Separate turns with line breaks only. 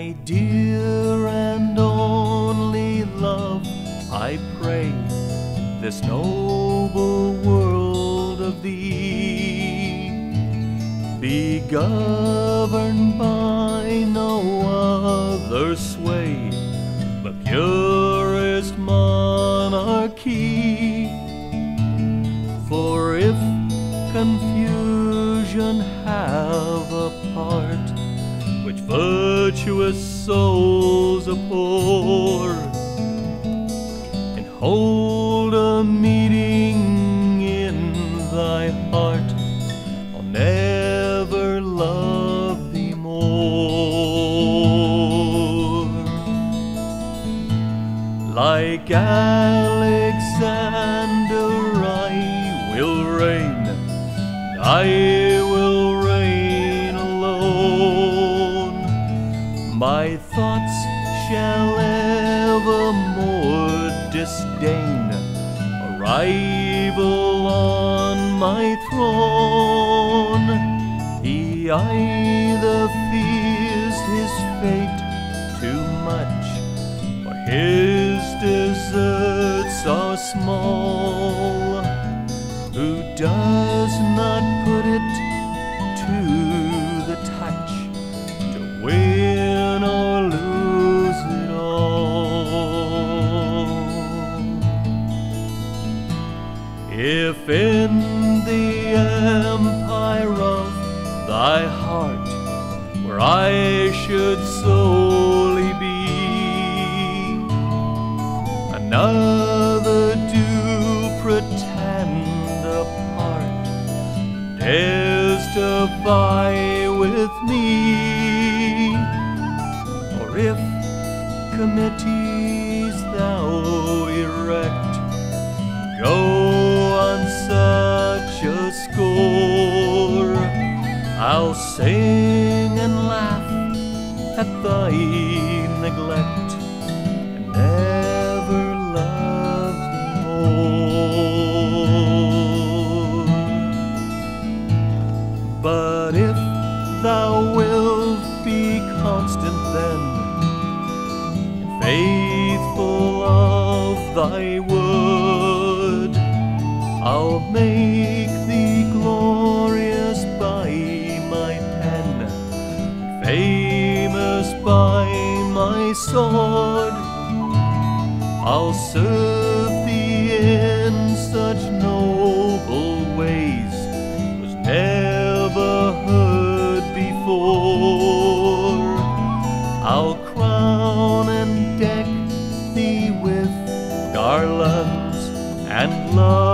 My dear and only love, I pray this noble world of thee be governed by no other sway but purest monarchy. For if confusion have a part which virtuous souls abhor, and hold a meeting in thy heart, I'll never love thee more. Like Alexander I will reign, I will reign alone. My thoughts shall evermore disdain a rival on my throne. He either fears his fate too much, or his deserts are small, who does not put it to the touch to win or lose it all. If in the empire of thy heart, where I should solely be, another do pretend a part, dares to vie with me, or if committees thou erect go on such a score, I'll sing and laugh at thy neglect and never love thee more. But if thou wilt be constant then, and faithful of thy word, I'll make thee glorious by my pen, famous by my sword. I'll serve thee in such noble ways was never heard before. I'll crown and deck thee with garlands and love